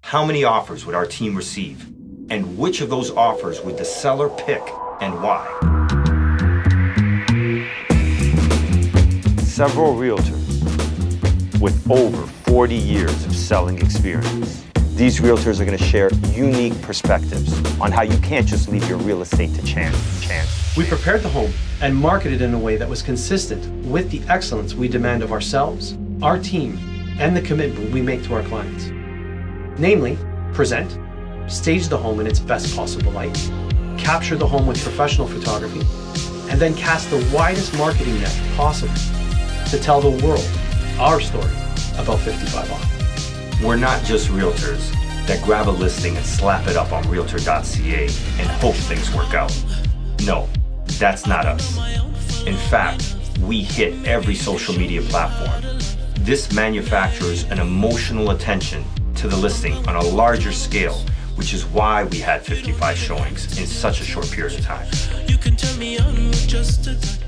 how many offers would our team receive? And which of those offers would the seller pick and why? Several realtors with over 40 years of selling experience. These realtors are going to share unique perspectives on how you can't just leave your real estate to chance. We prepared the home and marketed in a way that was consistent with the excellence we demand of ourselves, our team, and the commitment we make to our clients. Namely, present, stage the home in its best possible light, capture the home with professional photography, and then cast the widest marketing net possible to tell the world our story about 55 Hawke. We're not just realtors that grab a listing and slap it up on realtor.ca and hope things work out. No, that's not us. In fact, we hit every social media platform. This manufactures an emotional attention to the listing on a larger scale, which is why we had 55 showings in such a short period of time.